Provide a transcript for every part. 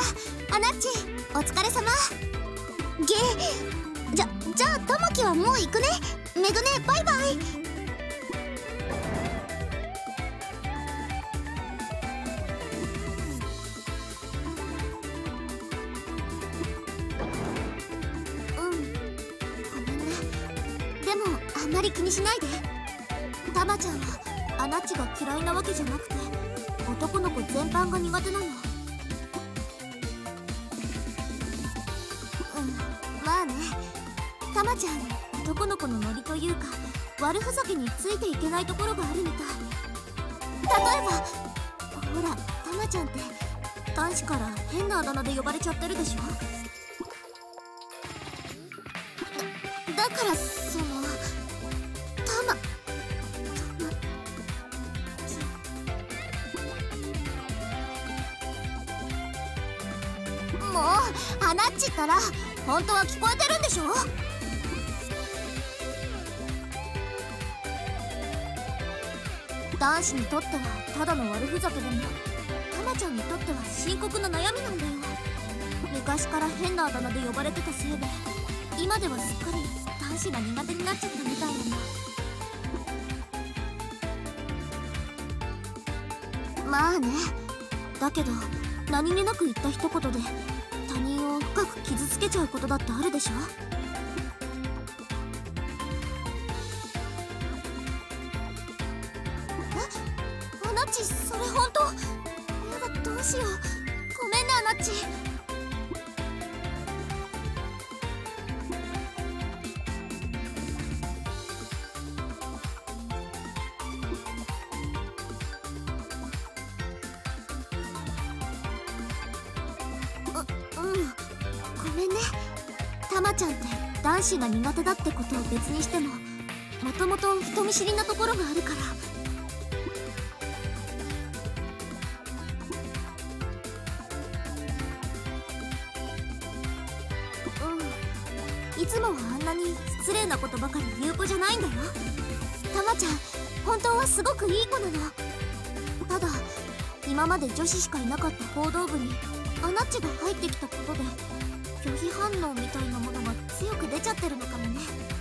アナッチ、お疲れ様。じゃあタマキはもう行くね。メグネ、バイバイ。ごめんね。でもあんまり気にしないで。タマちゃんはアナッチが嫌いなわけじゃなくて、男の子全般が苦手なの。まあね。タマちゃん、男の子のノリというか悪ふざけについていけないところがあるみたい。例えばほら、タマちゃんって男子から変なあだ名で呼ばれちゃってるでしょ。だからそのもうアナッチったら本当は聞こえてるんでしょ。男子にとってはただの悪ふざけでも、タマちゃんにとっては深刻な悩みなんだよ。昔から変なあだ名で呼ばれてたせいで、今ではすっかり男子が苦手になっちゃったみたいなの。まあね。だけど何気なく言った一言で他人を深く傷つけちゃうことだってあるでしょ。アナッチ、それ本当？やだ、どうしよう。ごめんね、アナッチ。ごめんね。タマちゃんって男子が苦手だってことを別にしても、もともと人見知りなところがあるから。いつもはあんなに失礼なことばかり言う子じゃないんだよ。タマちゃん本当はすごくいい子なの。ただ今まで女子しかいなかった報道部にアナッチが入ってきたことで拒否反応みたいなものが強く出ちゃってるのかもね。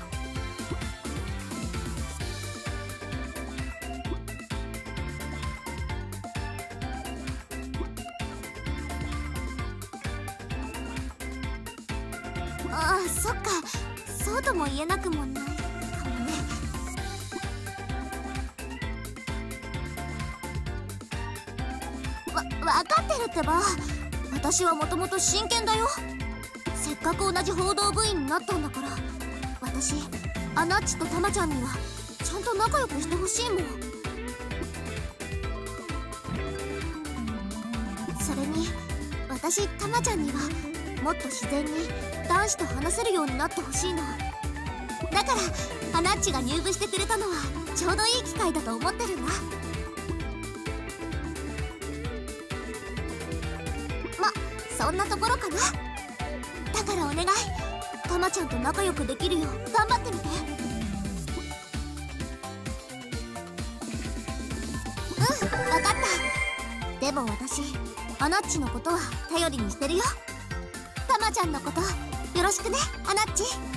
ああ、そっか。そうとも言えなくもないかもね。分かってるってば。私はもともと真剣だよ。せっかく同じ報道部員になったんだから、私アナッチとタマちゃんにはちゃんと仲良くしてほしいもん。それに私タマちゃんにはもっと自然に男子と話せるようになってほしいの。だからアナッチが入部してくれたのはちょうどいい機会だと思ってるんだ。そんなところかな。だからお願い、タマちゃんと仲良くできるよう頑張ってみて。分かった。でも私アナッチのことは頼りにしてるよ。タマちゃんのことよろしくね、アナッチ。